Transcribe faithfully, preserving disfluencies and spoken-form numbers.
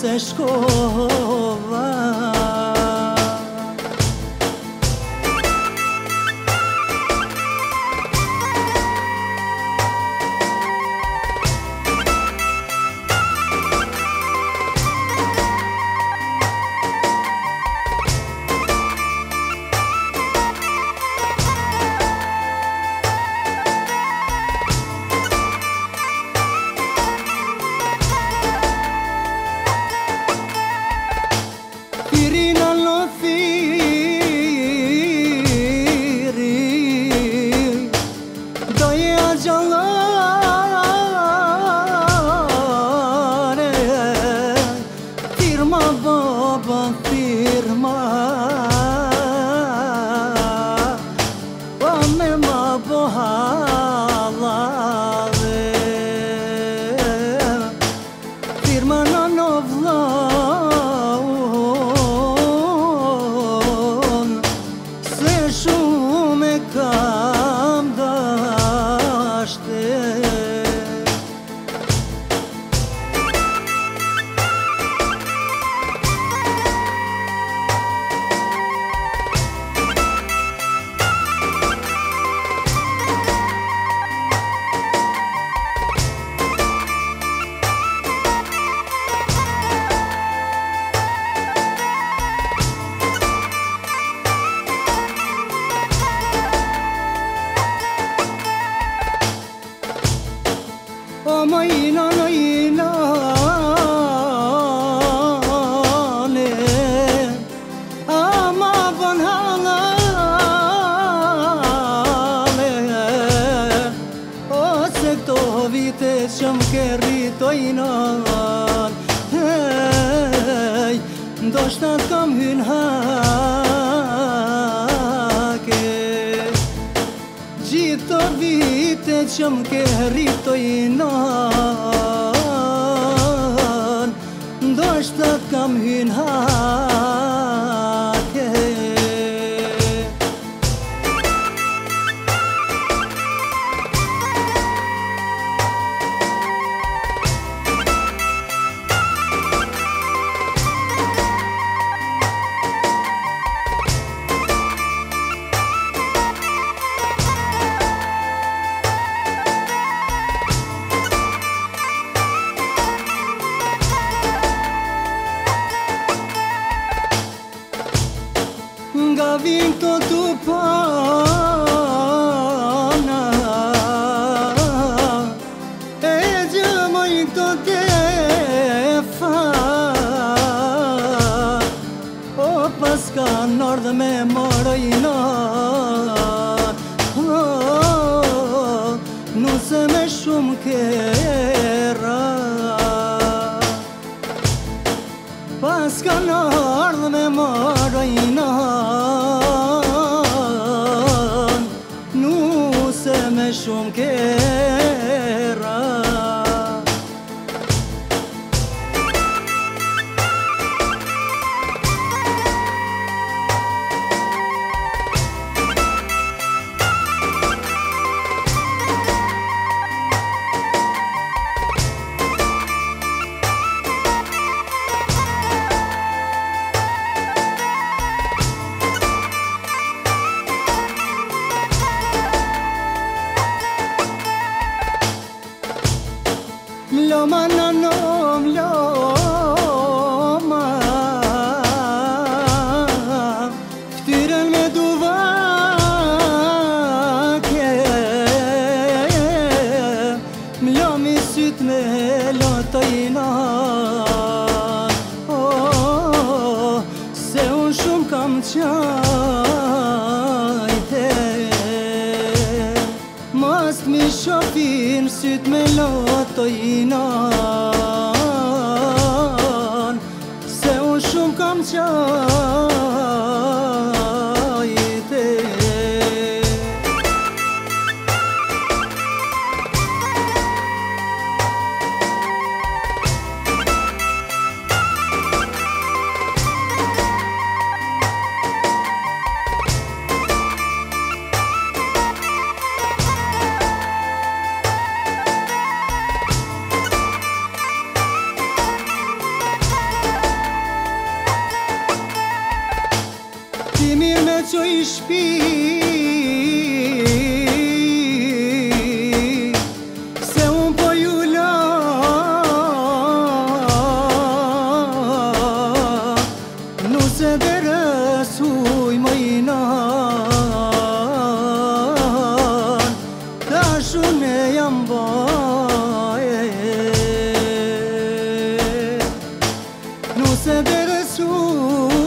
se shkova. Ama inan inan ama van halale o se këto vite që më ke rritojnan hey, ndoshta t'kam hyn hake gjithë të vite që më ke rritojnan ndoshta t'kam hyn hake. Nga vin këto t'u pana e gjëmoj këto tefa o pas ka nërë dhe me marojnan oh, nuse me shumë kera pas ka nërë dhe me marojnan nuse me shumë kera. Mloma nano mloma ftyren me duvake mlomi syt me lotojnan oh, se unë shumë kam qajte mos t'mi shofin syt me lotojnan se unë shumë kam qajte. që i shpi se unë po ju la nuse dhe rësuj më i nan ta shune jam baje nuse dhe rësuj